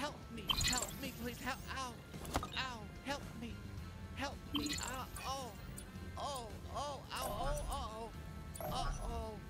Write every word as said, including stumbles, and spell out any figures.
Help me, help me, please help. Ow, ow, help me, help me. Ow, oh, oh, oh, ow, oh, oh, oh, oh.